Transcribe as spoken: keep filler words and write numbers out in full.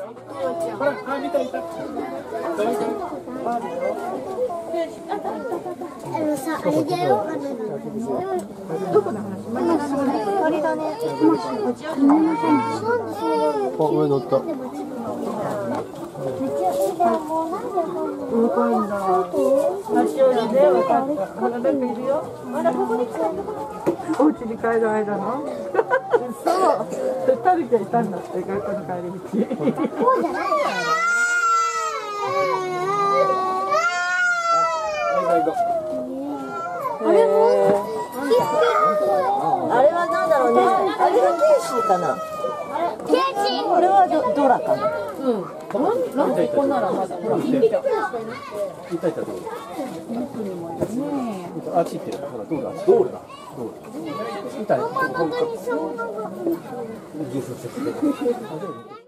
ほら、あ、見た見た。 あのさ、あれだよ。どこの話？あれだね。 あ、上乗った。 若いんだ。足をね、分かった。まだ誰かいるよ。まだここに来た。お家に帰る間の。そう。二人でいたんだって、学校の帰り道。 こうじゃないよ。 あれも。あれはなんだろうね。あれがケイシーかな。 ケイシー。 これはドドラかな。 うん。なんでこんならまだほら、いた。いたいたどう？あっち行ってる。ほら、どうだ。道路だ。道路。いた。 本当にそう。 技術的で。